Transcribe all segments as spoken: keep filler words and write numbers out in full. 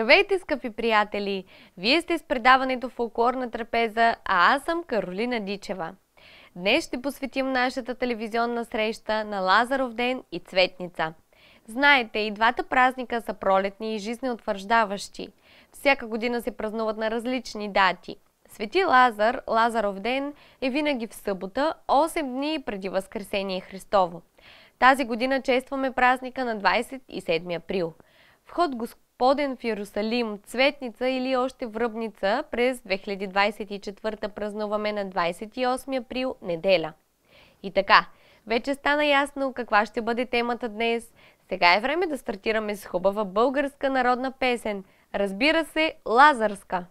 Здравейте, скъпи приятели! Вие сте с предаването Фолклорна трапеза, а аз съм Каролина Дичева. Днес ще посветим нашата телевизионна среща на Лазаров ден и Цветница. Знаете, и двата празника са пролетни и жизнеутвърждаващи. Всяка година се празнуват на различни дати. Свети Лазар, Лазаров ден, е винаги в събота, осем дни преди Възкресение Христово. Тази година честваме празника на двадесет и седми април. Вход Господен в Йерусалим, Цветница или още Връбница през две хиляди двадесет и четвърта празнуваме на двадесет и осми април, неделя. И така, вече стана ясно каква ще бъде темата днес. Сега е време да стартираме с хубава българска народна песен. Разбира се, лазарска.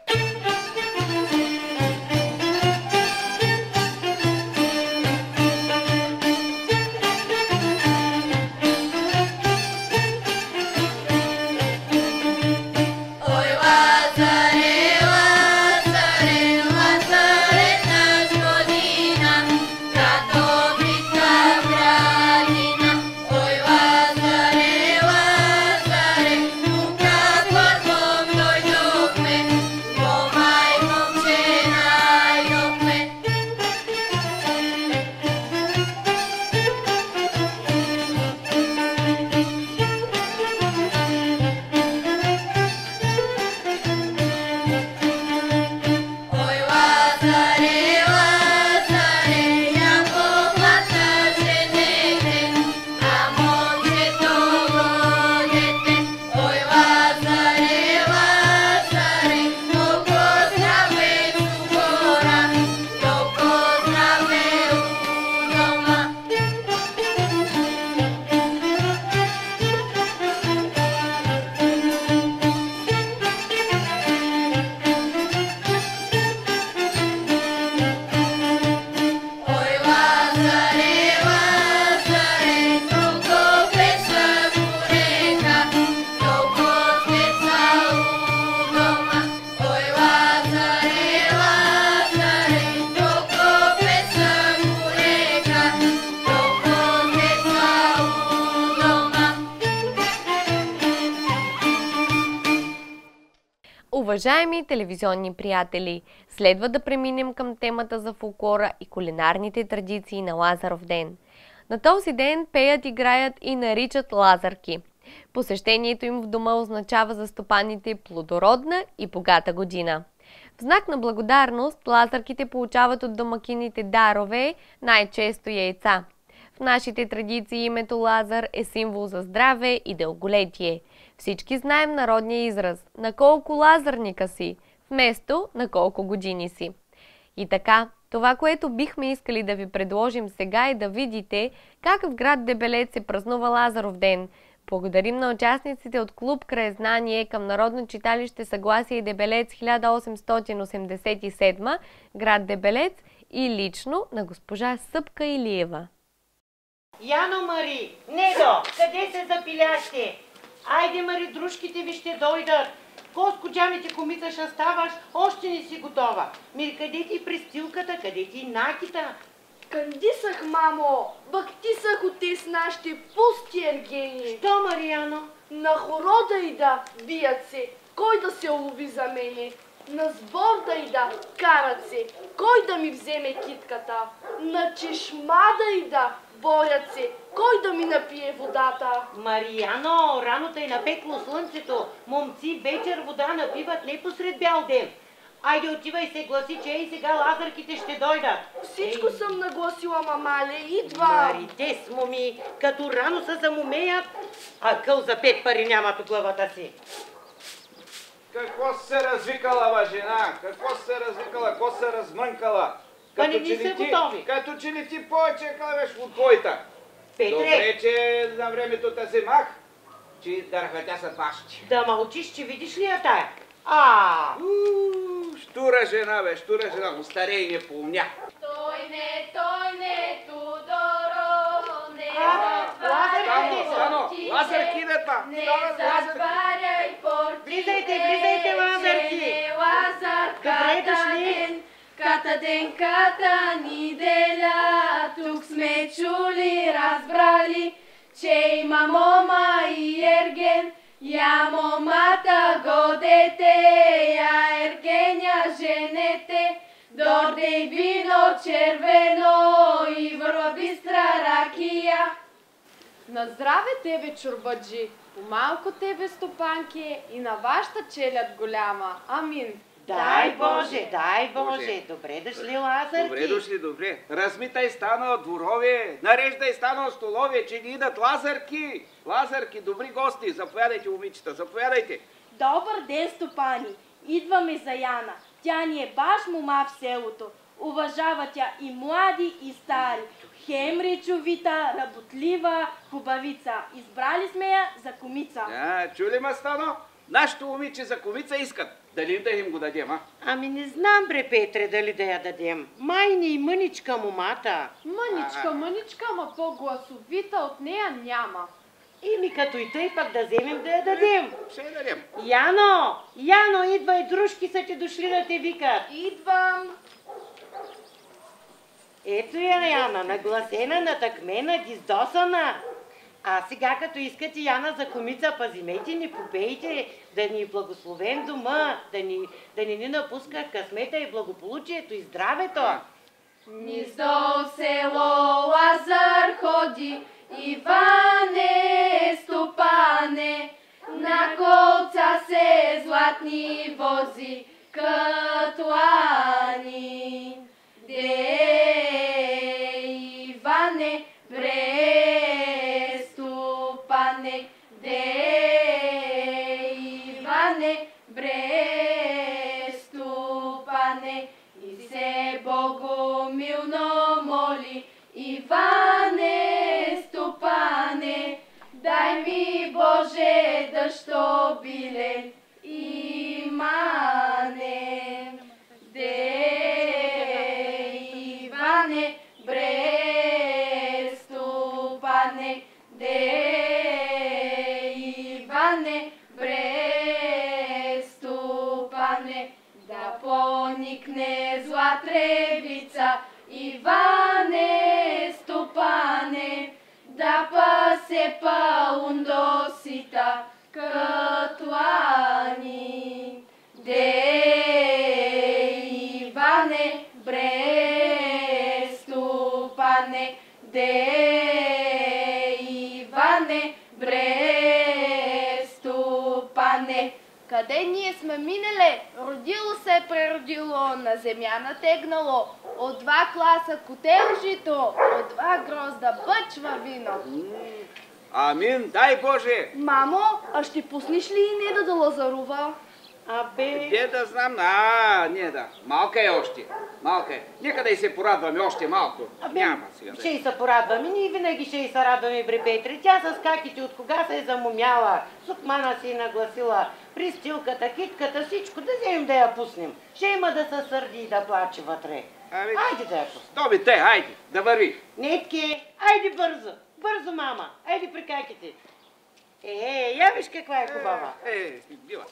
Уважаеми телевизионни приятели, следва да преминем към темата за фолклора и кулинарните традиции на Лазаров ден. На този ден пеят, играят и наричат лазарки. Посещението им в дома означава за стопаните плодородна и богата година. В знак на благодарност лазарките получават от домакините дарове, най-често яйца. В нашите традиции името Лазар е символ за здраве и дълголетие. Всички знаем народния израз «На колко лазарника си?» вместо «На колко години си?». И така, това, което бихме искали да ви предложим сега е да видите как в град Дебелец се празнува Лазаров ден. Благодарим на участниците от клуб Краезнание към Народно читалище Съгласие и Дебелец хиляда осемстотин осемдесет и седма, град Дебелец, и лично на госпожа Събка Илиева. Яно, Мари! Недо! Къде се запилящи? Айде, Мари, дружките ви ще дойдат. Коско джамите комица ще ставаш, още не си готова. Ми, къде ти престилката, къде ти накита? Кандисах, мамо, бактисах от те с нашите пусти ергени. Що, Марияно? На хорода и да бият се, кой да се улови за мене. На сбор да и да карат се, кой да ми вземе китката. На чешма да и да борят се, кой да ми напие водата. Марияно, рано тъй напекло слънцето. Момци вечер вода напиват не посред бял ден. Айде, отивай се гласи, че и сега лазарките ще дойдат. Всичко Ей. съм нагласила, мамале, идва. Мари, те с моми, като рано се замумеят, а къл за пет пари нямат от главата си. Какво се развикала, ма жена? Какво се развикала? Какво се размрънкала? Па не ни са готови. Като че ли ти повече калвеш от твоята? Петре! Добре, че на времето те вземах, че дърхата са пащи. Да мълчиш, че видиш ли я тая? А! Уу, штура жена, бе, штура жена, остарей не помня. Той не, той не, Тодоро, не Стано, стано, лазарки да па! не забаряй портите, Влизайте, влизайте, лазарки! че не лазар, Добре ката дошли. ден, ката ден, ката неделя. Тук сме чули, разбрали, че има мома и ерген, Я момата го дете, я ергеня женете, дорде вино червено и върва бистра ракия. На здраве тебе, чорбаджи, по-малко тебе, стопанки, и на вашата челяд голяма. Амин. Дай Боже, дай Боже. Добре дошли, Лазарки. Добре дошли, добре. Размитай стана дворове, нареждай стана столове, че ни идат Лазарки. Лазарки, добри гости. Заповядайте, момичета, заповядайте. Добър ден, стопани! Идваме за Яна. Тя ни е баш мома в селото. Уважава тя и млади, и стари. Хем речовита, работлива, хубавица. Избрали сме я за комица. А, чули ма стано? Нашето момиче за комица искат. Дали да им го дадем, а? Ами не знам, бре, Петре, дали да я дадем. Майни и мъничка момата. Мъничка, мъничка, ама по-гласовита от нея няма. Или като и тъй пък да вземем да я дадем. Ще я дадем. Яно! Яно, идвай, дружки са ти дошли да те викат. Идвам. Ето я, Яна, нагласена, натъкмена, диздосана. А сега, като искате Яна за комица, пазимете ни, попейте, да ни благословен дома, да ни, да ни, ни напуска късмета и благополучието и здравето. Низдо село Лазар ходи, Иване, стопане, на колца се златни вози, катлани. Де, Иване, бре, стопане, де, Иване, бре, стопане, и се богомилно моли, Иване, стопане, дай ми, Боже, дъжд обилен и мане. Де, Иване, бре, стопане, де, Иване, бре, стопане, да поникне зла тревица, Иване, стопане, да пасе паундосита, катлани. Де, Иване, бре, стопане, де, Иване, бре, стопане. Къде ние сме минали? Родило се преродило, на земя натегнало, от два класа котел жито, от два грозда бъчва вино. Амин, дай Боже! Мамо, а ще пуснеш ли и Неда да лазарува? Абе, Де да знам, а, не да. Малка е още. Малка е. Нека да й се порадваме още малко. Няма сега да ще е. й се порадваме. Ние винаги ще й се радваме, бре, Петре. Тя с каките от кога се е замумяла, сукмана си нагласила, пристилката, китката, всичко, да вземем да я пуснем. Ще има да се сърди и да плаче вътре. Ами, Айде да я пуснем. Доби те, хайде, да върви. Нетке, айде бързо, бързо, мама, айде при каките. Е, я виж каква е хубава. Е, е, била.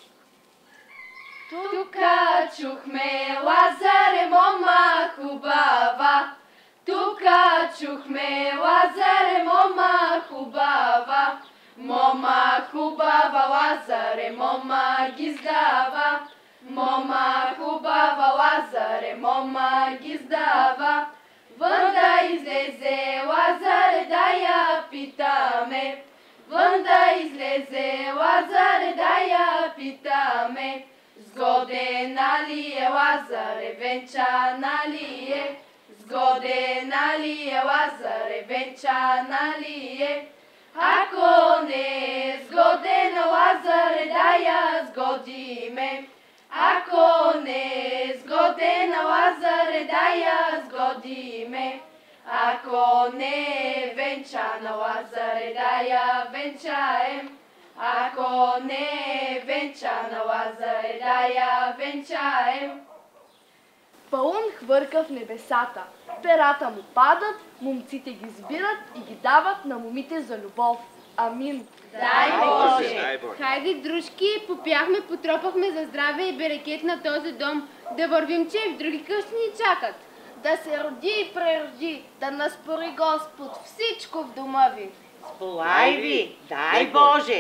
Тука чухме, Лазаре, мома хубава. Тука чухме, Лазаре, мома хубава. Мома хубава, Лазаре, мома гиздава. Мома хубава, Лазаре, мома гиздава. Вън да излезе, Лазаре, да я питаме. Вън да излезе, Лазаре, да я питаме. Сгодена ли е, Лазаре, венчана ли е? Сгодена ли е, Лазаре, венчана ли е? Ако не е сгодена, Лазаре, да я сгодиме. Ако не е сгодена, Лазаре, да я сгодиме. Ако не е венчана, Лазаре, да я венчаем. Ако не е венчана, Лазаре, да я венчаем. Пълн хвърка в небесата. Перата му падат, момците ги сбират и ги дават на момите за любов. Амин. Дай Боже! Дай Боже! Хайде, дружки, попяхме, потропахме за здраве и берекет на този дом. Да вървим, че и в други къщи ни чакат. Да се роди и прероди, да наспори Господ всичко в дома ви. Сполай ви, дай Боже!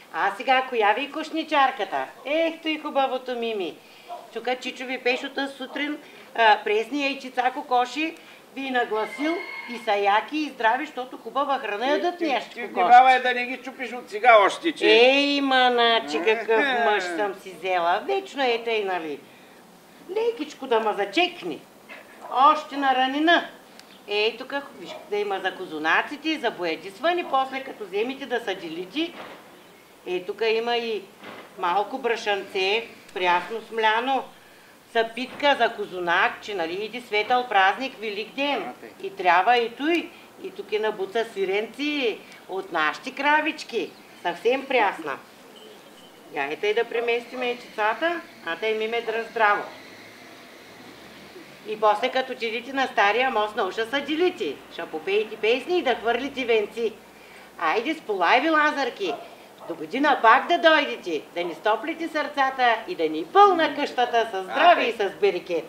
А сега, коя ви кошничарката? Ех, той хубавото Мими. Тук Чичо ви пешота сутрин а, пресни яйчица кокоши, ви нагласил и са яки и здрави, защото хубава храна ядат нещо Ти кокоши. внимавай да не ги чупиш от сега още, че... Ей, маначе, какъв мъж съм си взела. Вечно е тъй, нали? Лекичко да ма зачекни. Още на ранина. Ей, тук виж да има за козунаците, за боядисвани, после като вземете да са делите. Ей, тук има и малко брашанце, прясно смляно, съпитка за козунак, че нали иди светъл празник, велик ден. И трябва и той. И тук е набуца сиренци от нашите кравички. Съвсем прясна. Яйте и да преместиме яйчицата, а тъй ми ме дръж здраво. И после като отидете на стария мост на уша са делите. Ще попеете песни и да хвърлите венци. Айде сполай ви, лазарки. До година пак да дойдете, да ни стоплите сърцата и да ни пълна къщата с здраве и с берекет.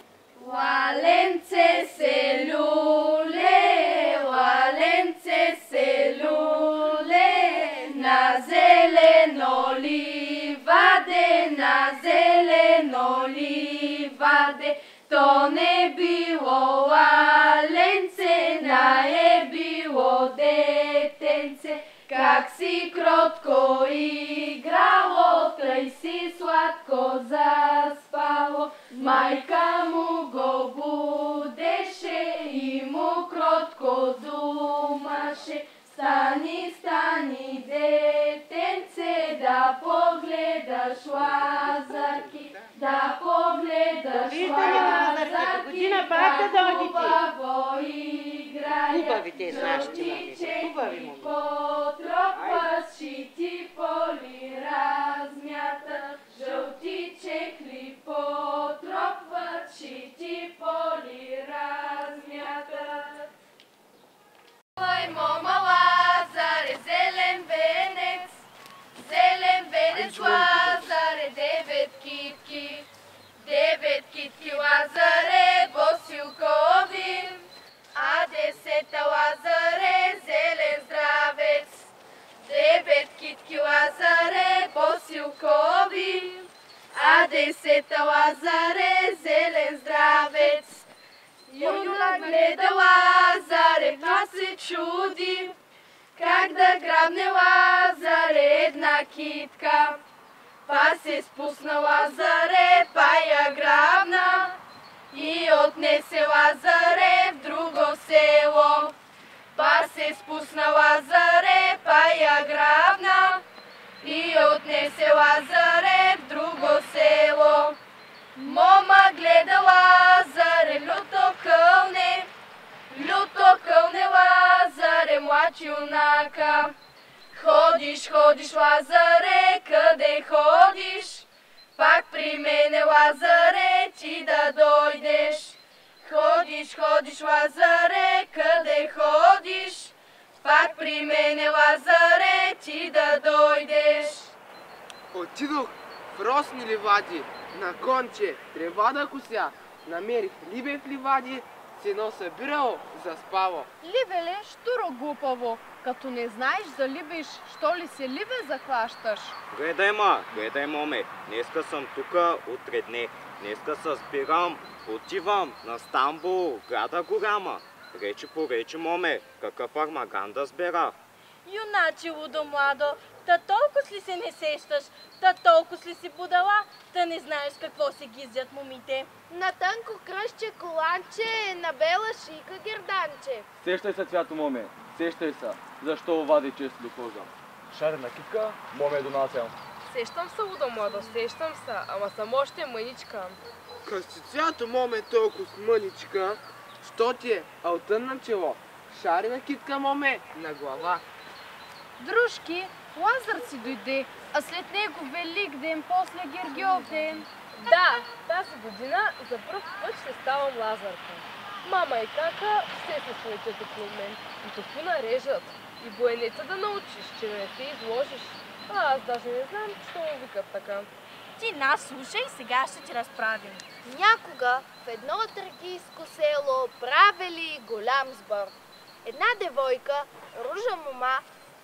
Лаленце се люле, лаленце се люле, на зелено ливаде, на зелено ливаде. То не било лаленце, на е било детенце. Как си кротко играло, тъй си сладко заспало. Майка му го будеше и му кротко думаше. Стани, стани, детенце, да погледаш лазарки, да погледаш лазарки, година пак да дойдете. хубаво играя. Хубавите нашите, хубави му. Потропаш и ти поли размята, жълти чехли потропват и ти поли размята. Ой, мома Лазаре, зелен венец, зелен венец Лазаре, девет китки, девет китки Лазаре, босилкови, а десета Лазаре, зелен здравец, девет китки Лазаре, босилкови, а десета Лазаре, зелен здравец. Юна гледа Лазаре, па се чуди, как да грабне Лазаре една китка. Па се спусна Лазаре, па я грабна и отнесе Лазаре в друго село. Па се спусна Лазаре, па я грабна и отнесе Лазаре в друго село. Мома гледа Лазаре, люто кълне, люто кълне Лазаре, млад юнака. Ходиш, ходиш Лазаре, къде ходиш? Пак при мене Лазаре, ти да дойдеш. Ходиш, ходиш Лазаре, къде ходиш? Пак при мене Лазаре, ти да дойдеш. Отидох в росни ливади, на конче, трева да кося, намерих либе в ливади, се едно събирало, заспало. Ливеле, штуро глупаво, като не знаеш да ливиш, що ли се ливе захващаш? Гледай ма, гледай моме, днеска съм тука от три дни, днеска се спирам, отивам на Стамбул, града голяма. Речи по речи моме, какъв армаган да сбера. Юначе, лудо младо, та толкова ли се не сещаш, та толкова ли си будала, та не знаеш какво се гизят момите. На тънко кръстче коланче, на бела шика герданче. Сещай се, цвято моме, сещай се, защо овади често до кожа. Шарена китка, моме донасел. Сещам се, лудо младо, сещам се, ама съм още мъничка. Къс си цвято моме толкова с мъничка, що ти е алтън на чело, шарена китка моме на глава. Дружки, Лазар си дойде, а след него Велик ден, после Гергьов ден. Да, тази година за пръв път ще ставам Лазарка. Мама и кака все се слетят около мен и току нарежат. И боенеца да научиш, че не се изложиш. А аз даже не знам, що му викат така. Ти нас слушай, сега ще ти разправим. Някога в едно тракийско село правили голям сбор. Една девойка, ружа мома,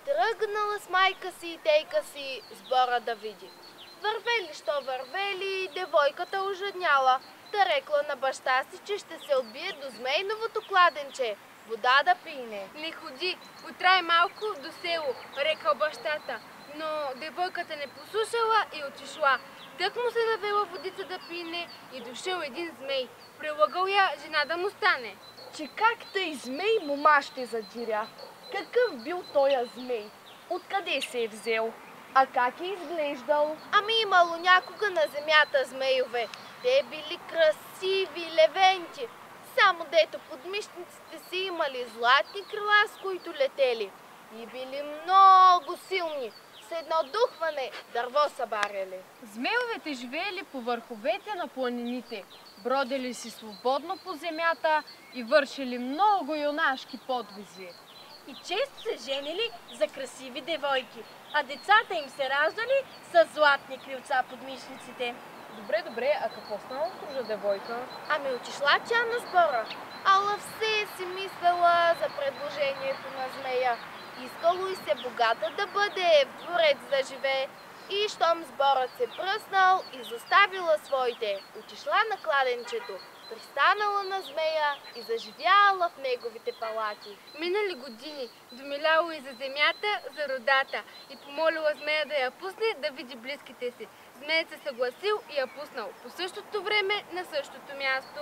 Тръгнала с майка си и тейка си сбора да види. Вървели, що вървели, девойката ожадняла. Та рекла на баща си, че ще се отбие до змейновото кладенче. Вода да пине. Не ходи, потрай малко до село, рекал бащата. Но девойката не послушала и отишла. Тък му се навела водица да пине и дошъл един змей. Прилагал я жена да му стане. Че как тъй змей мома ще задиря? Какъв бил тоя змей? Откъде се е взел? А как е изглеждал? Ами имало някога на земята змейове. Те били красиви, левенти. Само дето под мишниците си имали златни крила, с които летели. И били много силни. С едно духване дърво събаряли. Змеовете живеели по върховете на планините, бродели си свободно по земята и вършили много юнашки подвизи. И често се женили за красиви девойки, а децата им се раждали с златни крилца под мишниците. Добре, добре, а какво станало с друга девойка? Ами отишла тя на сбора, ала все си мислела за предложението на змея. Искало и се богата да бъде, в дворец да живее. И щом сборът се пръснал, изоставила своите, отишла на кладенчето, пристанала на змея и заживяла в неговите палати. Минали години, домиляло и за земята, за родата и помолила змея да я пусне да види близките си. Змеят се съгласил и я пуснал по същото време на същото място.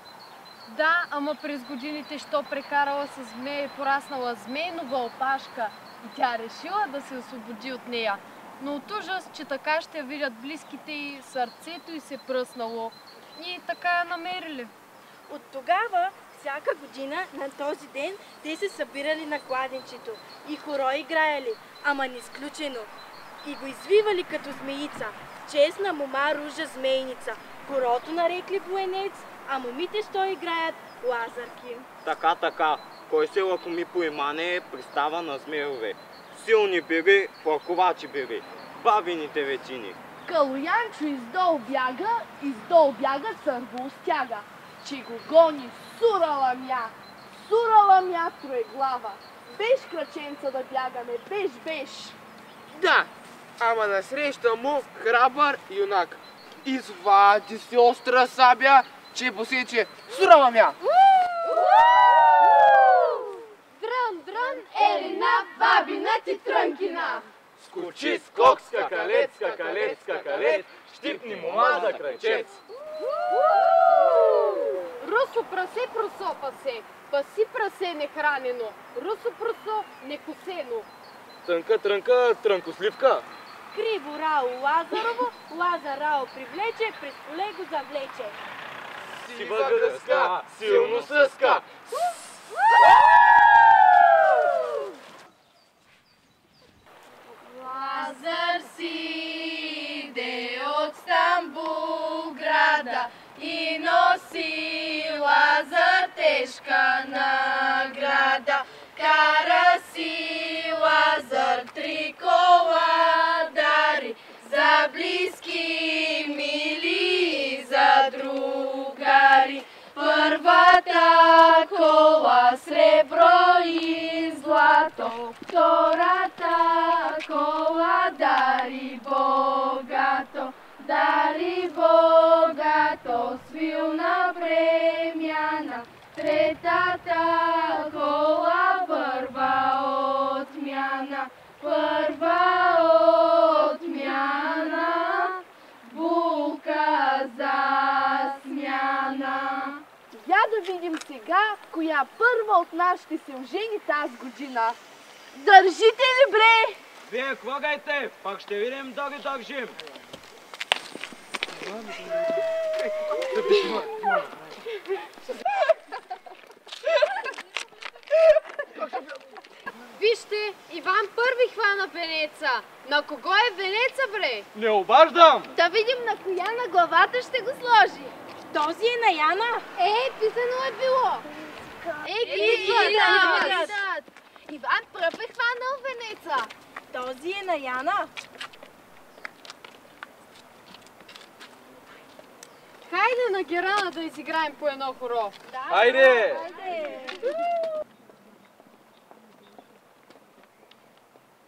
Да, ама през годините, що прекарала с змея и пораснала змейнова опашка и тя решила да се освободи от нея. Но от ужас, че така ще видят близките й, сърцето й се пръснало и така я намерили. От тогава, всяка година на този ден, те се събирали на кладенчето и хоро играели, ама не изключено. И го извивали като змеица, честна мома ружа змейница, хорото нарекли военец, а момите що играят лазарки. Така, така, кой се лакоми по имане пристава на змееве. Силни били, плаковачи били, бабините ветини. Калоянчо издол бяга, издол бяга църво стяга, че го гони сурала мя, сурала мя троеглава. Беш краченца да бягаме, беш, беш. Да, ама насреща му храбър юнак. Извади си остра сабя, че посече сурала мя. Дрън, дрън, елина, бабина ти трънкина. Скочи, скок, скакалец, скакалец, скакалец, щипни мома за крайчец. Русо прасе просо пасе, паси прасе нехранено, русо просо некосено. Трънка, трънка, трънкосливка. Криво Рао Лазарово, Лазар Рао привлече, през поле го завлече. Сива гръска, силно съска. Лазар си де от Стамбул града и носи Лазар тежка награда. Кара си Лазар три кола дари за близки, мили и за другари. Първата кола сребро и злато, втората кола дари богато, дари богато свилна премяна. Третата кола първа отмяна, първа отмяна, булка за смяна. Я да видим сега, коя първа от нас ще се ожени тази година. Държите ли, бре? Вие хвагайте, пак ще видим да ги държим. Вижте, Иван първи хвана венеца. На кого е венеца, бре? Не обаждам! Да видим на коя на главата ще го сложи. Този е на Яна. Е, писано е било. Е, гледат! Иван пръв е хванал венеца. Този е на Яна. Хайде на Герана да изиграем по едно хоро. Хайде!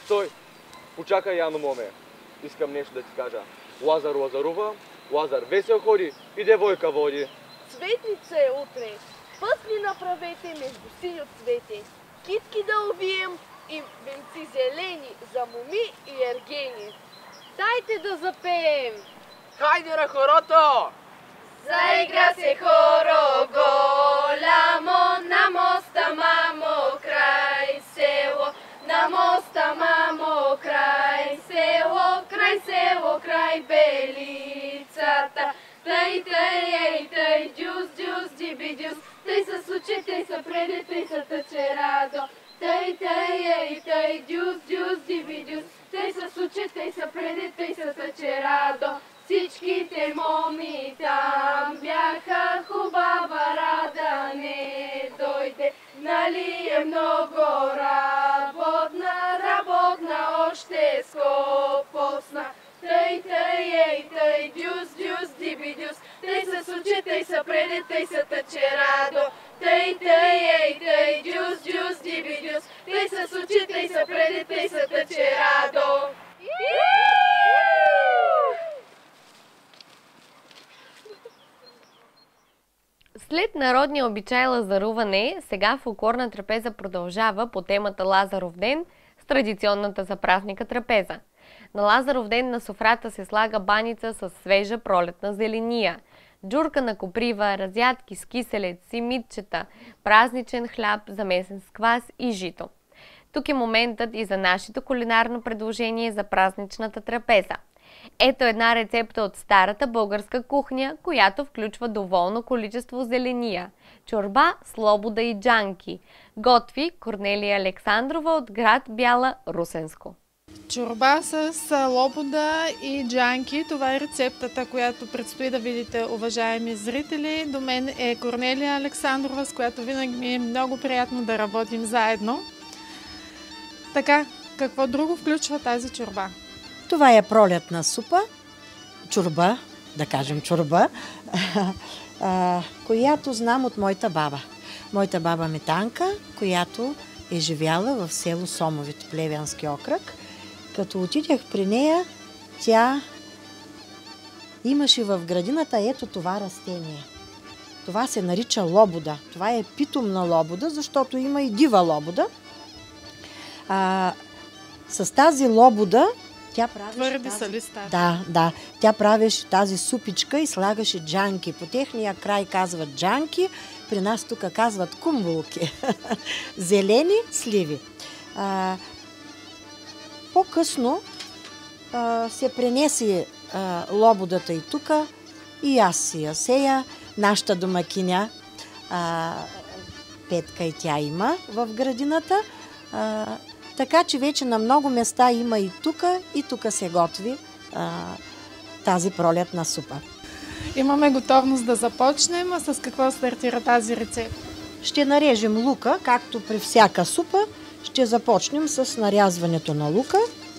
Стой! Почакай, Яно, моме. Искам нещо да ти кажа. Лазар лазарува, Лазар весел ходи и девойка води. Цветница е утре. Път ни направете между синьо цвете. Китки да увием и венци зелени за моми и ергени. Дайте да запеем! Хайде на хорото! Заигра се хоро голямо, на моста мамо край село, на моста мамо край село, край село, край белицата. Тъй, тъй, ей, тъй, дюс, дюс, диби, дюс, тъй са случи, тъй са преди, тъй са тъче радо. Тъй, тъй, ей, тъй, дюс, дюс, диби, дюс, тъй са случи, тъй са преди, тъй са тъче радо. Всичките моми там бяха, хубава рада не дойде. Нали е много работна, работна още скопосна. Тъй, тъй, ей, тъй, дюс, дюс, диби, дюс, тъй се случи, тъй са преди, тъй са тъче радо. Тъй, тъй, ей, тъй, дюс, дюс, диби, дюс, тъй се случи, тъй са преди, тъй са тъче радо. След народния обичай лазаруване, сега фолклорна трапеза продължава по темата Лазаров ден с традиционната за празника трапеза. На Лазаров ден на софрата се слага баница с свежа пролетна зеления, джурка на коприва, разядки с киселец, симитчета, празничен хляб, замесен с квас и жито. Тук е моментът и за нашето кулинарно предложение за празничната трапеза. Ето една рецепта от старата българска кухня, която включва доволно количество зеления. Чорба, слобода и джанки. Готви Корнелия Александрова от град Бяла, Русенско. Чорба с лобода и джанки. Това е рецептата, която предстои да видите, уважаеми зрители. До мен е Корнелия Александрова, с която винаги ми е много приятно да работим заедно. Така, какво друго включва тази чорба? Това е пролетна супа, чорба, да кажем чорба, която знам от моята баба. Моята баба Метанка, която е живяла в село Сомовит, Плевенски окръг. Като отидех при нея, тя имаше в градината ето това растение. Това се нарича лобода. Това е питомна лобода, защото има и дива лобода. А, с тази лобода тя правеше Твърди тази... са листа. Да, да. Тя правеше тази супичка и слагаше джанки. По техния край казват джанки, при нас тук казват кумбулки. Зелени сливи. А, по-късно а, се пренесе а, лободата и тук, и аз си я сея. Нашата домакиня а, Петка и тя има в градината. А, така че вече на много места има и тук, и тук се готви а, тази пролетна супа. Имаме готовност да започнем. А с какво стартира тази рецепта? Ще нарежем лука, както при всяка супа. Ще започнем с нарязването на лука.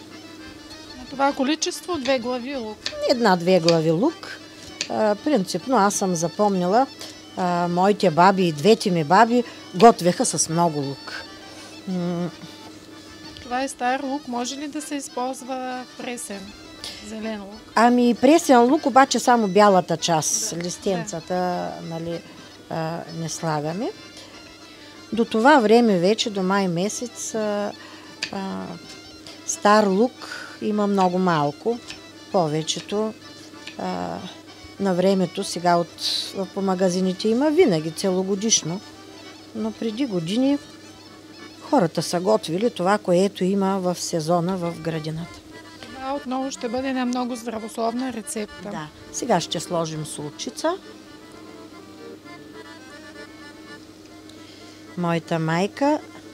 На това количество две глави лук. Една-две глави лук. А, принципно аз съм запомнила, а, моите баби и двете ми баби готвеха с много лук. Това е стар лук. Може ли да се използва пресен, зелен лук? Ами пресен лук, обаче само бялата част, да, листенцата, да. Нали, а, не слагаме. До това време вече, до май месец, а, а, стар лук има много малко. Повечето а, на времето, сега от, по магазините има винаги, целогодишно. Но преди години хората са готвили това, което има в сезона в градината. Това отново ще бъде една много здравословна рецепта. Да. Сега ще сложим солчица. Моята майка,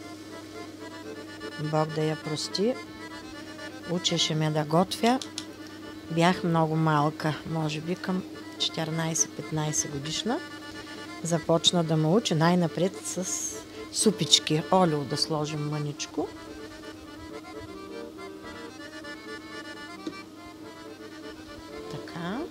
Бог да я прости, учеше ме да готвя. Бях много малка, може би към четиринайсет-петнайсет годишна. Започна да ме учи най-напред с супички. Олио да сложим мъничко. Така.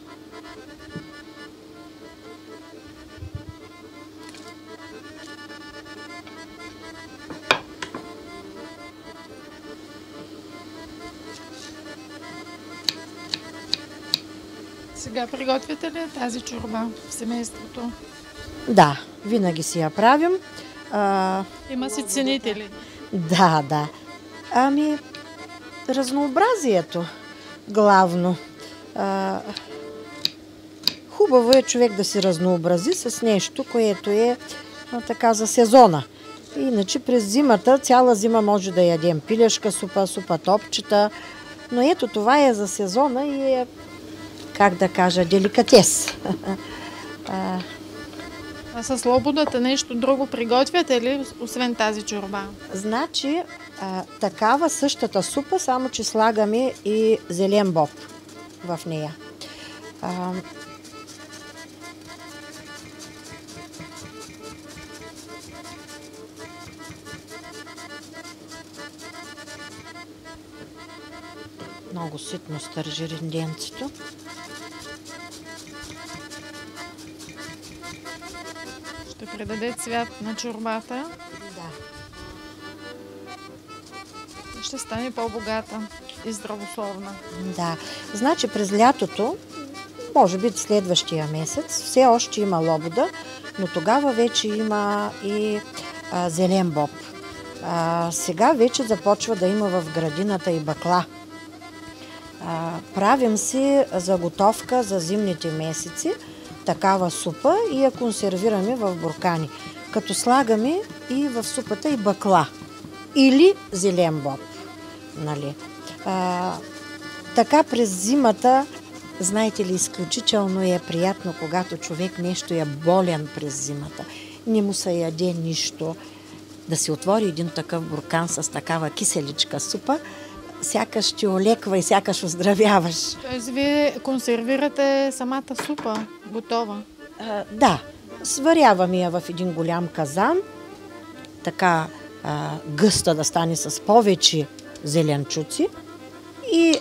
Сега приготвяте ли тази чорба в семейството? Да, винаги си я правим. А, Има си ценители. Да, да. Ами, разнообразието главно. А, хубаво е човек да се разнообрази с нещо, което е а, така за сезона. Иначе през зимата, цяла зима може да ядем пилешка супа, супа топчета, но ето това е за сезона и е, как да кажа, деликатес. а, А с лободата нещо друго приготвяте ли, освен тази чорба? Значи, а, такава същата супа, само че слагаме и зелен боб в нея. А, много ситно стържи ренденцето. Ще придаде цвят на чорбата. Да. Ще стане по-богата и здравословна. Да. Значи през лятото, може би следващия месец, все още има лобода, но тогава вече има и а, зелен боб. А, сега вече започва да има в градината и бакла. А, правим си заготовка за зимните месеци, такава супа и я консервираме в буркани, като слагаме и в супата и бакла или зелен боб. Нали? А, така през зимата, знаете ли, изключително е приятно, когато човек нещо е болен през зимата. Не му се яде нищо. Да си отвори един такъв буркан с такава киселичка супа, сякаш ти олеква и сякаш оздравяваш. Тоест вие консервирате самата супа, готова? А, да, сваряваме я в един голям казан, така а, гъста да стане с повече зеленчуци и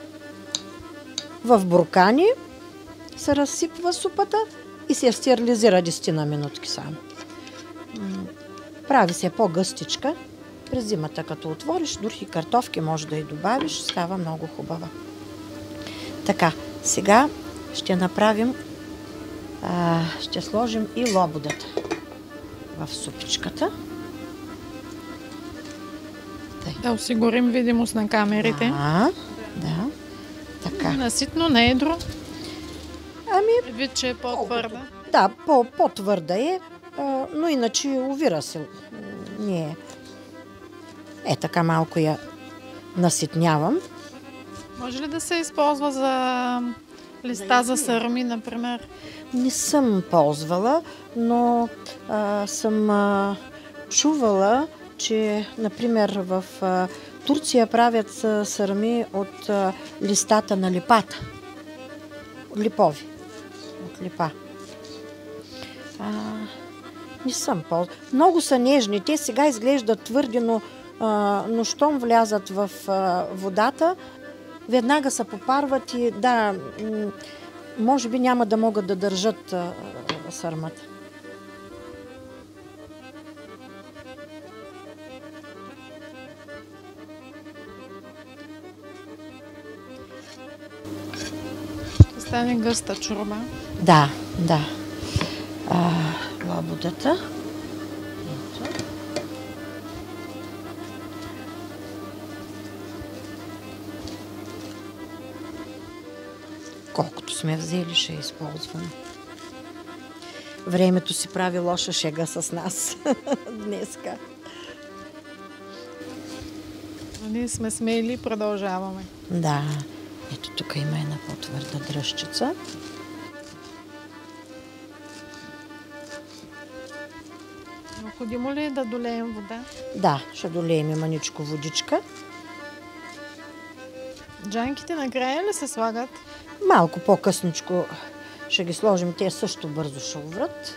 в буркани се разсипва супата и се стерилизира десет на минутки само. Прави се по-гъстичка. През зимата, като отвориш, дори и картофки може да й добавиш, става много хубава. Така, сега ще направим, а, ще сложим и лободата в супичката. Тъй. Да осигурим видимост на камерите. Да, да. Така. Наситно, не едро. Ами... Вид, че е по-твърда. Да, по- по-твърда е, а, но иначе увира се. Не е така малко я наситнявам. Може ли да се използва за листа за сърми, например? Не съм ползвала, но а, съм а, чувала, че, например, в а, Турция правят сърми от а, листата на липата. Липови. От липа. А, не съм ползвала. Много са нежни. Те сега изглеждат твърди, но, а, но щом влязат в а, водата, веднага се попарват и да, може би няма да могат да държат а, сърмата. Ще стане гъста чорба. Да, да. А, лободата. Колкото сме взели, ще използваме. Времето си прави лоша шега с нас днеска. Ние сме смели и продължаваме. Да. Ето тук има една по-твърда дръжчица. Необходимо ли е да долеем вода? Да, ще долеем и маничко водичка. Джанките накрая ли се слагат? Малко по-късничко ще ги сложим. Те също бързо ще уврат.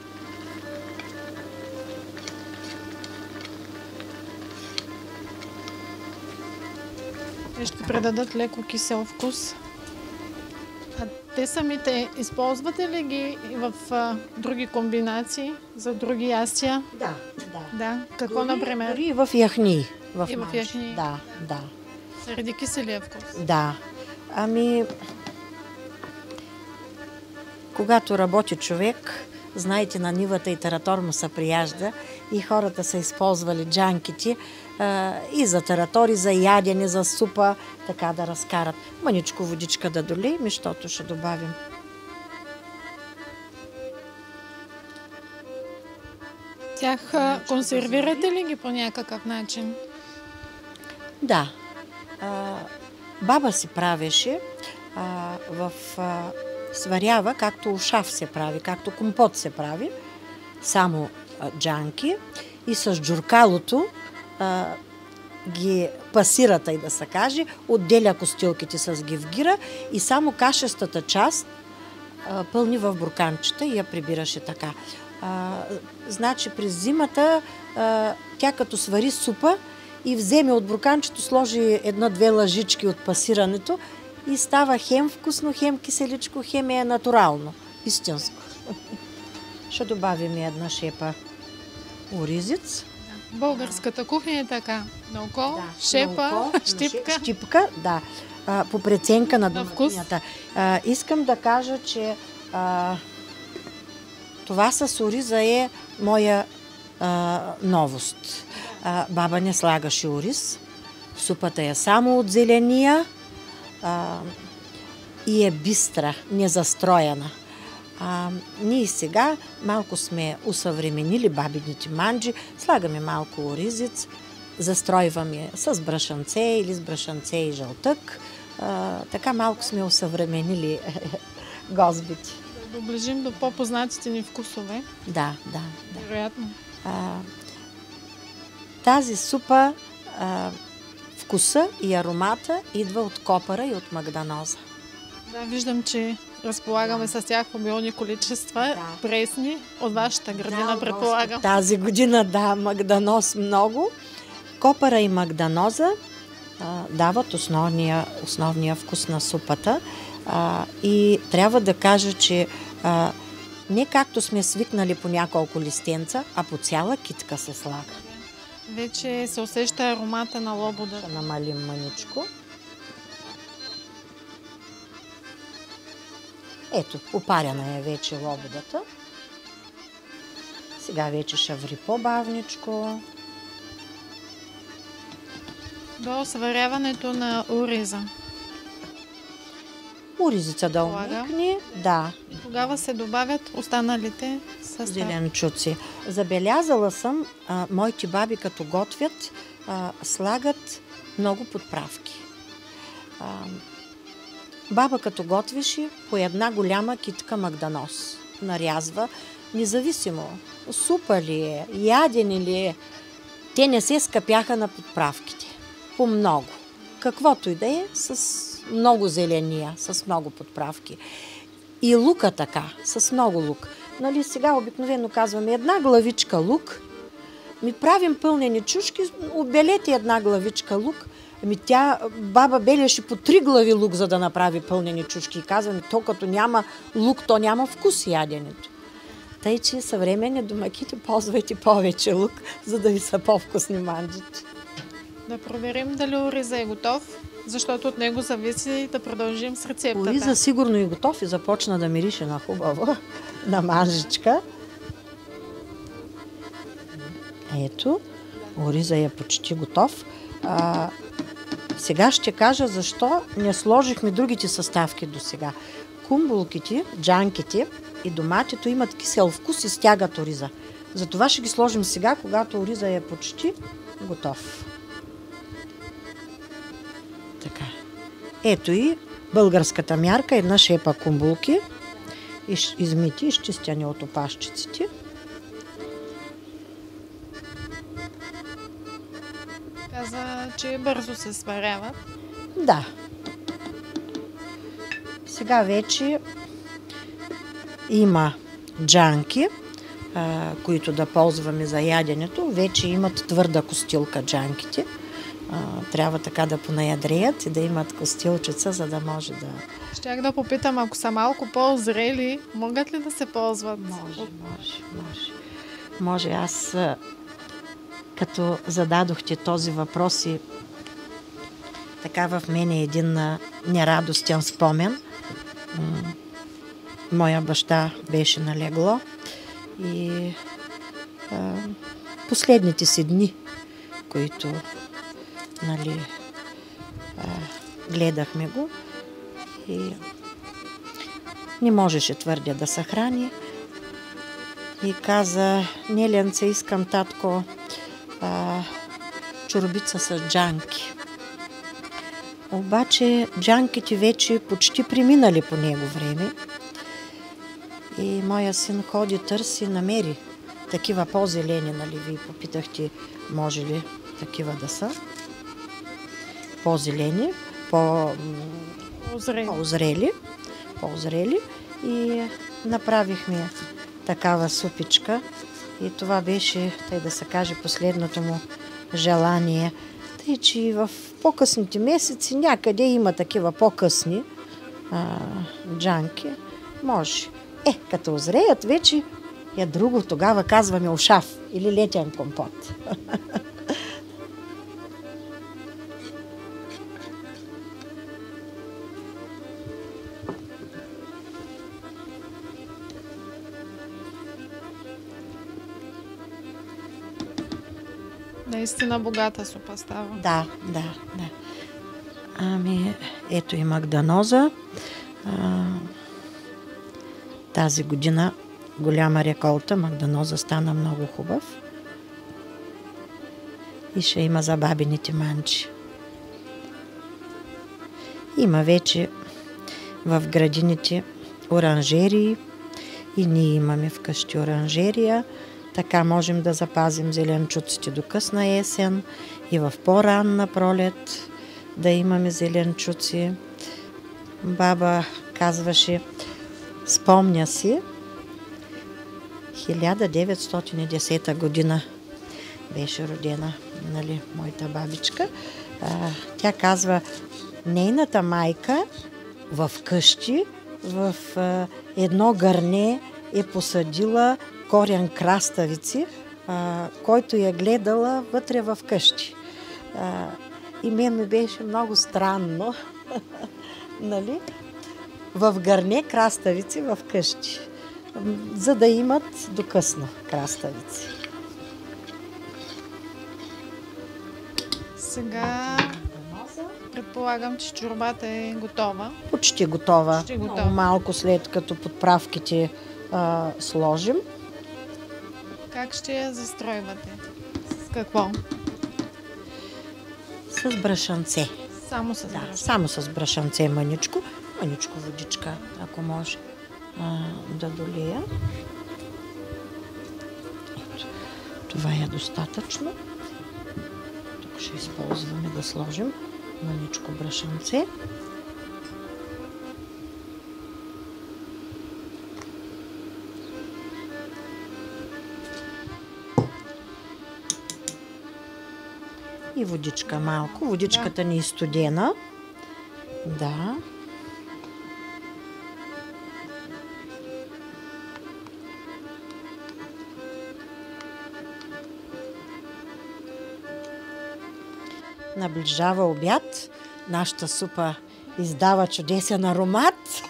Те ще предадат леко кисел вкус. А те самите използвате ли ги в а, други комбинации, за други ястия? Да, да. Да. Какво, Дори, например? Дори и в яхни. В И в манч. яхни. Да, да. Заради киселия вкус. Да. Ами, Когато работи човек, знаете, на нивата и таратор му се прияжда и хората са използвали джанките а, и за таратор, и за ядене, за супа, така да разкарат. Мъничко водичка да долеем, защото ще добавим. Тях а, консервирате ли ги по някакъв начин? Да. А, баба си правеше а, в... А, сварява, както ушав се прави, както компот се прави, само а, джанки и с джуркалото а, ги пасира, тъй да се каже, отделя костилките с гивгира и само кашестата част а, пълни в бурканчета и я прибираше така. А, значи през зимата а, тя като свари супа и вземе от бурканчето, сложи една-две лъжички от пасирането и става хем вкусно, хем киселичко, хем е натурално, истинско. Ще добавим една шепа оризец. Българската кухня е така. На око, да, шепа, на око, щипка. Щипка, да. А, по преценка на домакинята. А, искам да кажа, че а, това с ориза е моя а, новост. А, баба не слагаше ориз. Супата е само от зеления. А, и е бистра, незастроена. А, ние сега малко сме усъвременили бабините манджи, слагаме малко оризец, застройваме с брашанце или с брашанце и жълтък. А, така малко сме усъвременили гозбите. Да доближим до по-познатите ни вкусове. Да, да. да. Вероятно. А, тази супа, а, вкуса и аромата идва от копъра и от магданоза. Да, виждам, че разполагаме да. с тях в обилни количества, да. пресни, от вашата градина, да, предполагам. Тази година, да, магданоз много. Копъра и магданоза а, дават основния, основния вкус на супата. А, и трябва да кажа, че а, не както сме свикнали по няколко листенца, а по цяла китка се слага. Вече се усеща аромата на лобода. Ще намалим мъничко. Ето, попаряна е вече лободата. Сега вече ще ври по-бавничко. До сваряването на ориза. Оризица да умекне, да. Тогава се добавят останалите състави. Зеленчуци. Забелязала съм, а, моите баби като готвят, а, слагат много подправки. А, баба като готвеше по една голяма китка магданоз. Нарязва, независимо супа ли е, ядене ли е, те не се скъпяха на подправките. По много. Каквото и да е, с много зеления, с много подправки. И лука така, с много лук. Нали, сега обикновено казваме една главичка лук, ми правим пълнени чушки, обелете една главичка лук. Ами тя, баба белеше по три глави лук, за да направи пълнени чушки. И казваме, то като няма лук, то няма вкус яденето. Тъй, че съвременни домаките ползвайте повече лук, за да ви са по-вкусни манджите. Да проверим дали ориза е готов, защото от него зависи да продължим с рецептата. Ориза сигурно е готов и започна да мирише на хубаво, на манжичка. Ето, ориза е почти готов. А, сега ще кажа защо не сложихме другите съставки до сега. Кумбулките, джанките и доматето имат кисел вкус и стягат ориза. Затова ще ги сложим сега, когато ориза е почти готов. Така. Ето и българската мярка, една шепа кумбулки, измити, изчистяни от опашчиците. Каза, че бързо се сваряват. Да. Сега вече има джанки, а, които да ползваме за яденето. Вече имат твърда костилка джанките. А, трябва така да понаядреят и да имат костилчица, за да може да... Щях да попитам, ако са малко по-зрели, могат ли да се ползват? Може, може, може. Може, аз като зададохте този въпрос и така в мен е един нерадостен спомен. моя баща беше налегло и а, последните си дни, които, нали, а, гледахме го и не можеше твърде да се храни и каза: Неленце, искам, татко, а, чорбица с джанки. Обаче джанките вече почти преминали по него време и моя син ходи, търси, намери такива по-зелени, нали, вие попитахте, може ли такива да са по-зелени, по-озрели, по-озрели и направихме такава супичка и това беше, тъй да се каже, последното му желание. Тъй, че и в по-късните месеци някъде има такива по-късни а, джанки. Може. Е, като озреят вече е друго, тогава казваме ушав или летен компот. Наистина богата супа става. Да, да, да. Ами, ето и магданоза. А, тази година голяма реколта, магданоза стана много хубав. И ще има за бабините манчи. Има вече в градините оранжерии и ние имаме вкъщи оранжерия. Така можем да запазим зеленчуците до късна есен и в по-ранна пролет да имаме зеленчуци. Баба казваше, спомня си, хиляда деветстотин и десета година беше родена, нали, моята бабичка. А, тя казва, нейната майка в къщи в а, едно гърне е посадила корен краставици, а, който я гледала вътре в къщи. А, и мен ми беше много странно, нали, в гърне краставици в къщи, за да имат до късно краставици. Сега предполагам, че чорбата е готова. Почти готова. Почти готова. Много малко след като подправките а, сложим. Как ще я застройвате? С какво? С брашанце. Само с да, брашанце? Само с брашанце мъничко. Мъничко водичка, ако може а, да долия. Ето, това е достатъчно. Тук ще използваме да сложим мъничко брашанце. И водичка малко. Водичката да. Ни е студена. Да. Наближава обяд. Нашата супа издава чудесен аромат.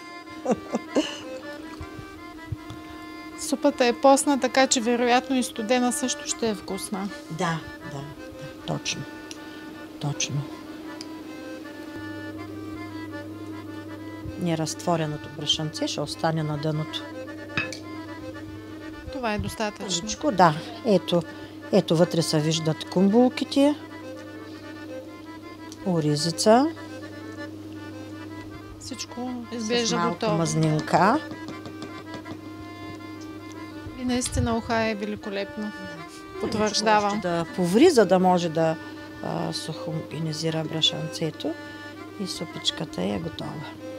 Супата е постна, така че вероятно и студена също ще е вкусна. Да, да, да, точно. Точно. Неразтвореното брашанце ще остане на дъното. Това е достатъчно. Всичко, да. Ето, ето вътре се виждат кумбулките, оризица. Всичко изглежда готово. С малко мазнинка. И наистина уха е великолепно. Потвърждавам. Ще да поври, за да може да а, се хомогенизира брашанцето и супичката е готова.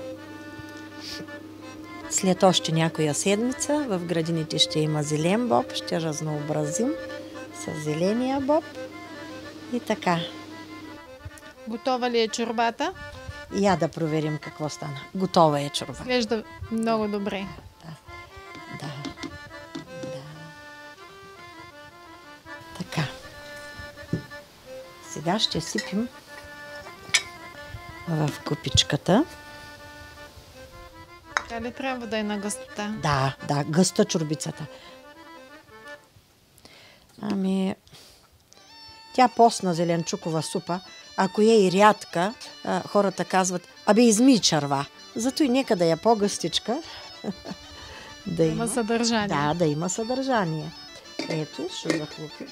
След още някоя седмица в градините ще има зелен боб, ще разнообразим с зеления боб и така. Готова ли е чорбата? Я да проверим какво стана. Готова е чорба. Изглежда много добре. Да, да, да. Така. Сега ще сипим в купичката Така ли трябва да е на гъстота? Да, да, гъста чорбицата. Ами, тя постна зеленчукова супа, ако е и рядка, хората казват, абе изми черва. Зато и нека да е по-гъстичка. Да има съдържание. Да, да има съдържание. Ето, ще захлупи.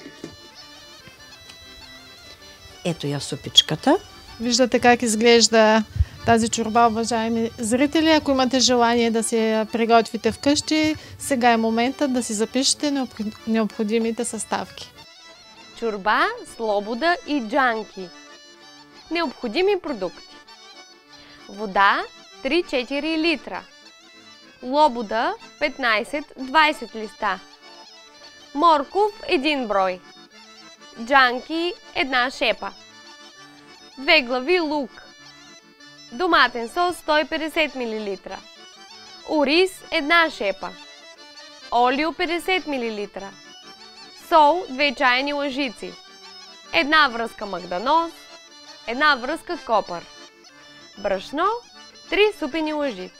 Ето я супичката. Виждате как изглежда тази чорба, уважаеми зрители. Ако имате желание да си я приготвите вкъщи, сега е момента да си запишете необходимите съставки. Чорба, слобода и джанки. Необходими продукти. Вода три-четири литра. Лобода петнайсет-двайсет листа. Морков един брой. Джанки една шепа. Две глави лук. Доматен сос сто и петдесет милилитра. Ориз една шепа. Олио петдесет милилитра. Сол две чайни лъжици. Една връзка магданоз. Една връзка копър. Брашно три супени лъжици.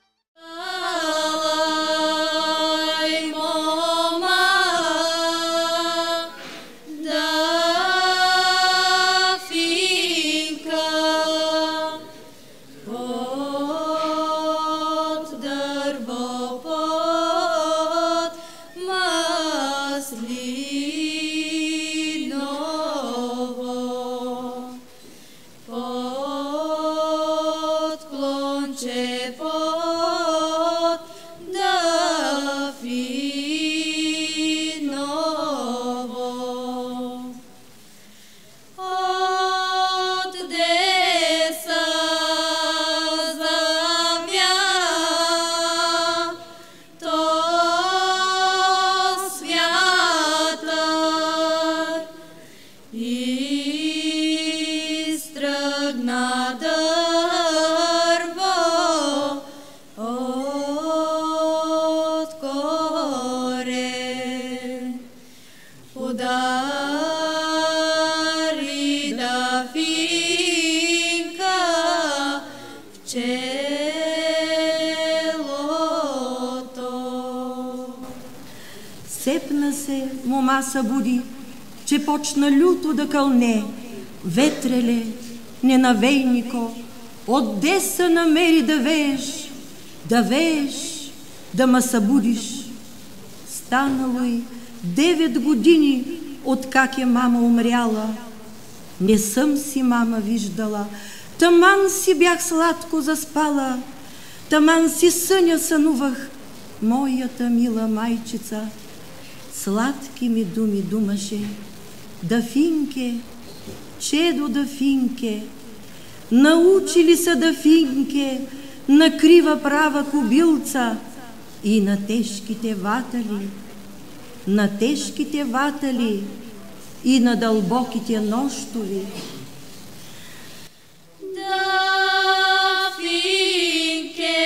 Сепна се, мома събуди, че почна люто да кълне. Ветреле, ненавейнико, отде се намери да вееш, да вееш, да ма събудиш. Станало и девет години, откак е мама умряла. Не съм си мама виждала, таман си бях сладко заспала, таман си съня сънувах, моята мила майчица. Сладки ми думи думаше, Дафинке, чедо Дафинке, научили са Дафинке на крива права кобилца и на тежките ватали, на тежките ватали и на дълбоките нощови. Дафинке,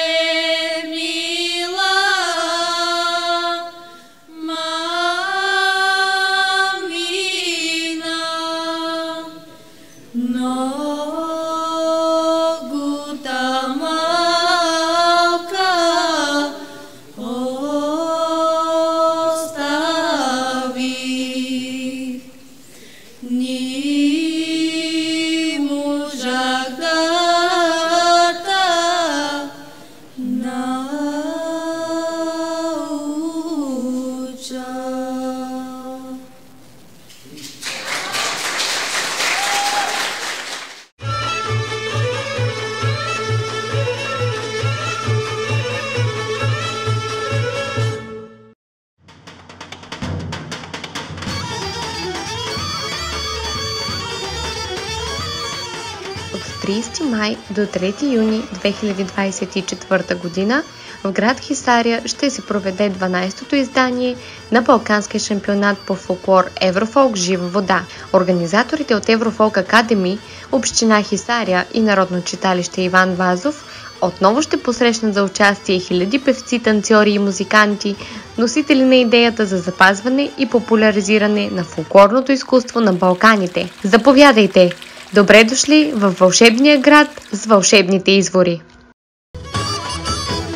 тридесети май до трети юни две хиляди двадесет и четвърта година в град Хисаря ще се проведе дванадесетото издание на Балканския шампионат по фолклор Еврофолк Жива вода. Организаторите от Еврофолк Академи, Община Хисаря и Народно читалище Иван Вазов отново ще посрещнат за участие хиляди певци, танцори и музиканти, носители на идеята за запазване и популяризиране на фолклорното изкуство на Балканите. Заповядайте! Добре дошли във вълшебния град с вълшебните извори!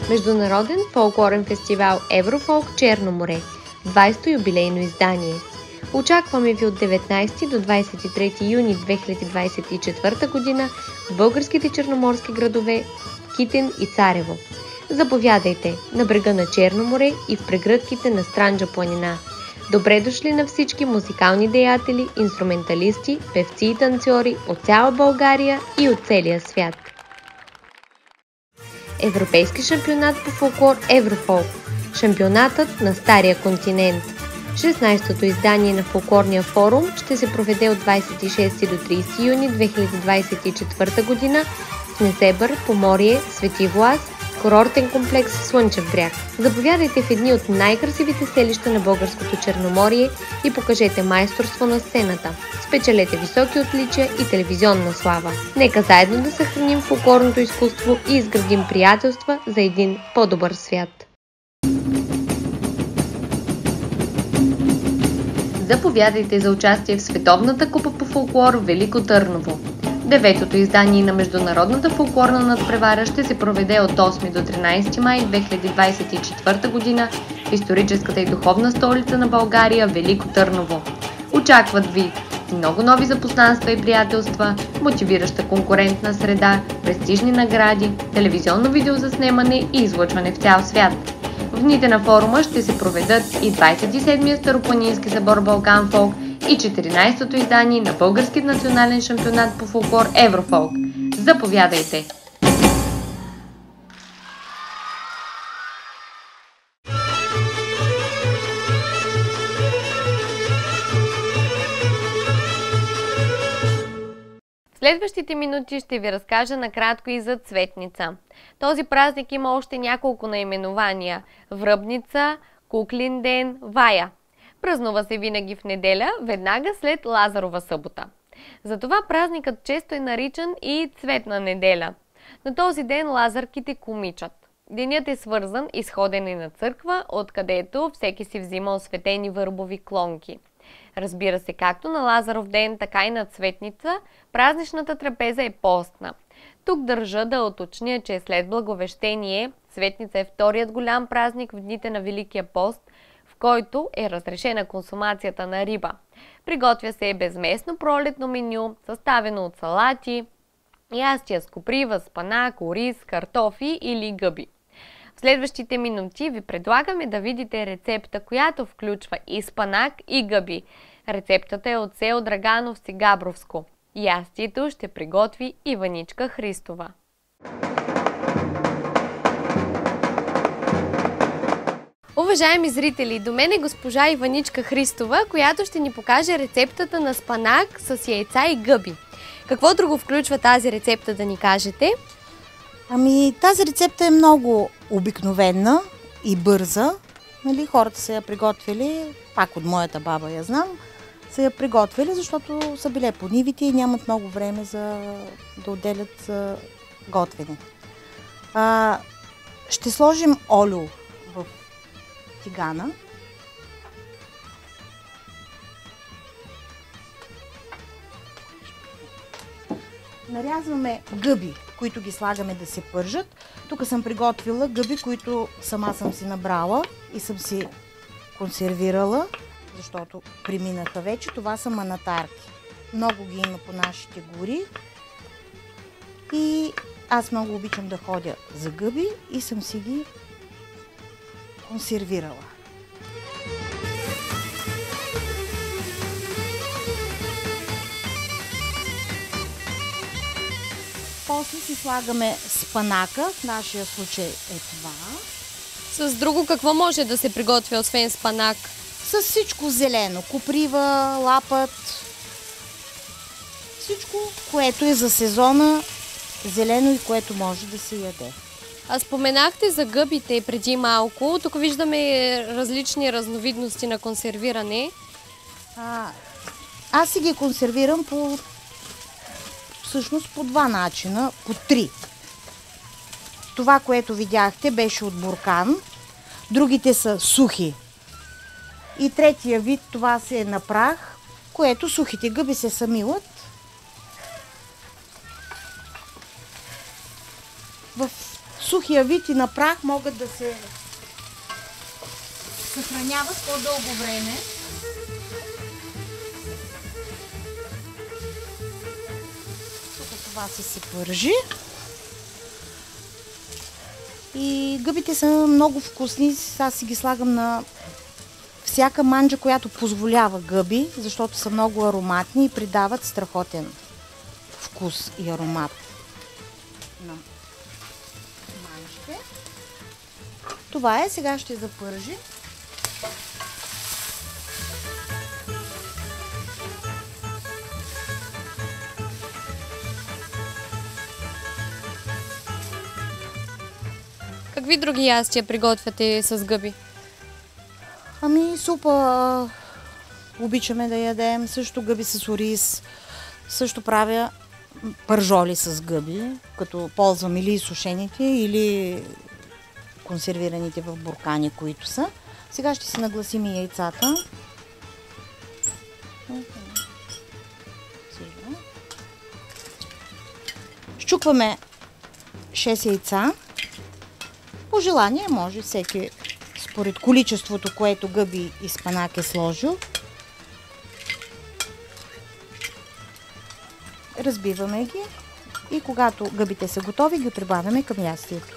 Международен фолклорен фестивал Еврофолк Черно море, двайсето юбилейно издание. Очакваме ви от деветнайсети до двайсет и трети юни две хиляди двайсет и четвърта година в българските черноморски градове Китен и Царево. Заповядайте на брега на Черно море и в прегръдките на Странджа планина. Добре дошли на всички музикални деятели, инструменталисти, певци и танцори от цяла България и от целия свят. Европейски шампионат по фолклор Еврофолк. Шампионатът на Стария континент. шестнайсетото издание на фолклорния форум ще се проведе от двайсет и шести до трийсети юни две хиляди двайсет и четвърта година в Несебър, Поморие, Свети Влас, курортен комплекс Слънчев бряг. Заповядайте в едни от най-красивите селища на българското Черноморие и покажете майсторство на сцената. Спечелете високи отличия и телевизионна слава. Нека заедно да съхраним фолклорното изкуство и изградим приятелства за един по-добър свят. Заповядайте за участие в Световната купа по фолклор Велико Търново. Деветото издание на Международната фолклорна надпревара ще се проведе от осми до тринайсети май две хиляди двайсет и четвърта година в историческата и духовна столица на България Велико Търново. Очакват ви много нови запознанства и приятелства, мотивираща конкурентна среда, престижни награди, телевизионно видеозаснемане и излъчване в цял свят. В дните на форума ще се проведат и двайсет и седмия Старопланински събор Балкан Фолк и четиринайсетото издание на Българския национален шампионат по фолклор Еврофолк. Заповядайте! В следващите минути ще ви разкажа накратко и за Цветница. Този празник има още няколко наименования – Връбница, Куклин ден, Вая. Празнува се винаги в неделя, веднага след Лазарова събота. Затова празникът често е наричан и Цветна неделя. На този ден лазарките комичат. Денят е свързан и с ходене на църква, откъдето всеки си взима осветени върбови клонки. Разбира се, както на Лазаров ден, така и на Цветница, празничната трапеза е постна. Тук държа да уточня, че след Благовещение, Цветница е вторият голям празник в дните на Великия пост, в който е разрешена консумацията на риба. Приготвя се безместно пролетно меню, съставено от салати, ястия с коприва, спанак, ориз, картофи или гъби. В следващите минути ви предлагаме да видите рецепта, която включва и спанак, и гъби. Рецептата е от село Драгановци, Габровско. Ястието ще приготви Иваничка Христова. Уважаеми зрители, до мен е госпожа Иваничка Христова, която ще ни покаже рецептата на спанак с яйца и гъби. Какво друго включва тази рецепта, да ни кажете? Ами, тази рецепта е много обикновена и бърза. Нали, хората са я приготвили, пак от моята баба я знам, са я приготвили, защото са биле по нивите и нямат много време за да отделят за готвене. А, ще сложим олио в тигана. Нарязваме гъби, които ги слагаме да се пържат. Тук съм приготвила гъби, които сама съм си набрала и съм си консервирала, защото преминаха вече. Това са манатарки. Много ги има по нашите гори. И аз много обичам да ходя за гъби и съм си ги консервирала. После си слагаме спанака, в нашия случай е това. С друго какво може да се приготвя, освен спанак? С всичко зелено, коприва, лапът, всичко, което е за сезона, зелено и което може да се яде. А споменахте за гъбите преди малко. Тук виждаме различни разновидности на консервиране. А, аз си ги консервирам по, всъщност по два начина, по три. Това, което видяхте, беше от буркан, другите са сухи. И третия вид, това се е на прах, което сухите гъби се самилат в сухия вид и на прах могат да се съхраняват по-дълго време. Тук това си се пържи. И гъбите са много вкусни. Аз си ги слагам на всяка манджа, която позволява гъби, защото са много ароматни и придават страхотен вкус и аромат на манджите. Това е, сега ще запържи. Какви други ястия приготвяте с гъби? Ами супа обичаме да ядем, също гъби с ориз, също правя пържоли с гъби, като ползвам или сушените, или консервираните в буркани, които са. Сега ще си нагласим и яйцата. Щукваме шест яйца. По желание може всеки според количеството, което гъби и спанак е сложил. Разбиваме ги и когато гъбите са готови, ги прибавяме към ястието.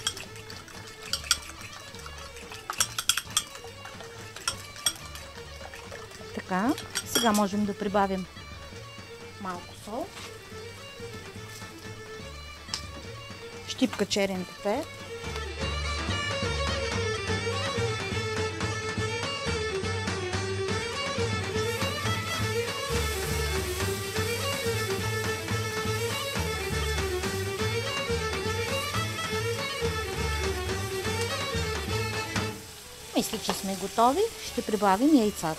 Така, сега можем да прибавим малко сол, щипка черен пипер, мисля, че сме готови. Ще прибавим яйцата.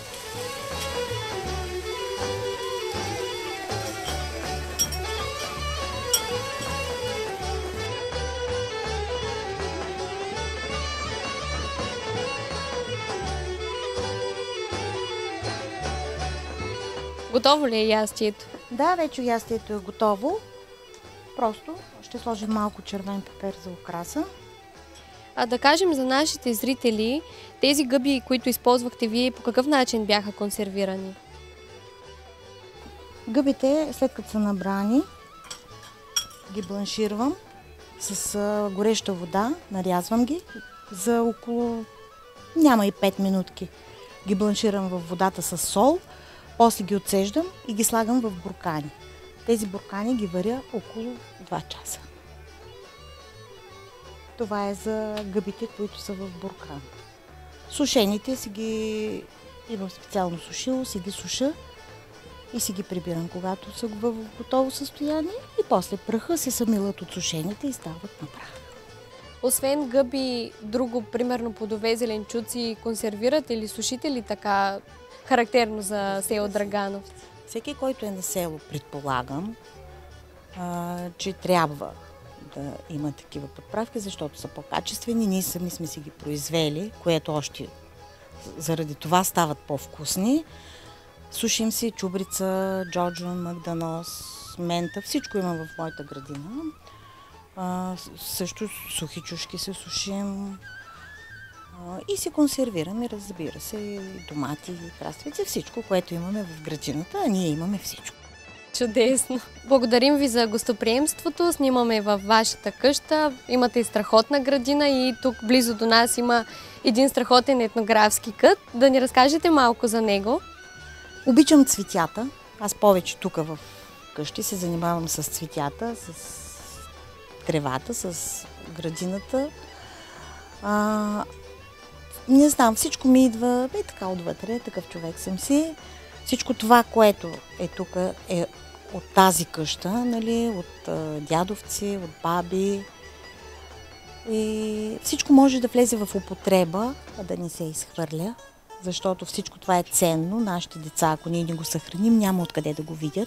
Готово ли е ястието? Да, вече ястието е готово. Просто ще сложим малко червен пипер за украса. А да кажем за нашите зрители, тези гъби, които използвахте вие, по какъв начин бяха консервирани? Гъбите, след като са набрани, ги бланширвам с гореща вода, нарязвам ги за около, няма и пет минутки. Ги бланширам в водата с сол, после ги отцеждам и ги слагам в буркани. Тези буркани ги варя около два часа. Това е за гъбите, които са в буркан. Сушените си ги имам специално сушило, си ги суша и си ги прибирам, когато са в готово състояние, и после пръха се самилат от сушените и стават на прах. Освен гъби, друго, примерно плодове, зеленчуци, консервирате ли, сушите ли така характерно за село Драгановци? Всеки, който е на село, предполагам, а, че трябва да има такива подправки, защото са по-качествени. Ние сами сме си ги произвели, което още заради това стават по-вкусни. Сушим си чубрица, джоджон, магданоз, мента. Всичко има в моята градина. А, също сухи чушки се сушим а, и се консервираме, разбира се, домати, краставици, всичко, което имаме в градината, а ние имаме всичко. Чудесно! Благодарим ви за гостоприемството. Снимаме във вашата къща. Имате страхотна градина и тук близо до нас има един страхотен етнографски кът. Да ни разкажете малко за него. Обичам цветята. Аз повече тук в къщи се занимавам с цветята, с тревата, с градината. А, не знам, всичко ми идва е така отвътре, такъв човек съм си. Всичко това, което е тук, е от тази къща, нали, от а, дядовци, от баби. И всичко може да влезе в употреба, а да не се изхвърля, защото всичко това е ценно. Нашите деца, ако ние не го съхраним, няма откъде да го видят.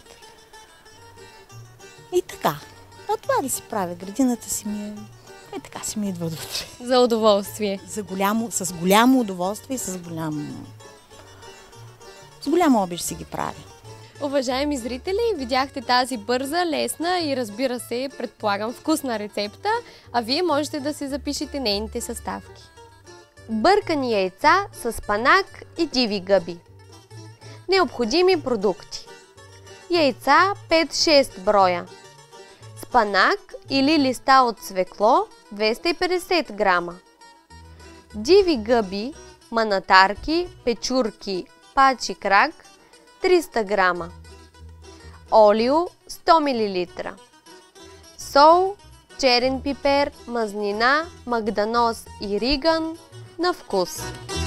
И така. А това да си правя. Градината си ми е... Е, така си ми идва отвътре. За удоволствие. За голямо, с голямо удоволствие и с голям... С голяма обич си ги правя. Уважаеми зрители, видяхте тази бърза, лесна и разбира се, предполагам, вкусна рецепта, а вие можете да си запишете нейните съставки. Бъркани яйца с спанак и диви гъби. Необходими продукти: яйца пет-шест броя, спанак или листа от свекло двеста и петдесет грама, диви гъби, манатарки, печурки, пачи крак триста грама, олио сто милилитра, сол, черен пипер, мазнина, магданоз и риган на вкус.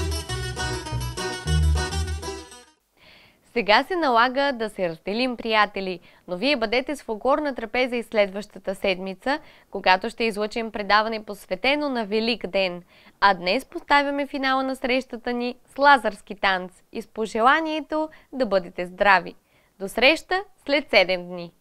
Сега се налага да се разделим, приятели, но вие бъдете с фолклорна трапеза и следващата седмица, когато ще излъчим предаване посветено на Велик ден. А днес поставяме финала на срещата ни с лазарски танц и с пожеланието да бъдете здрави. До среща след седем дни!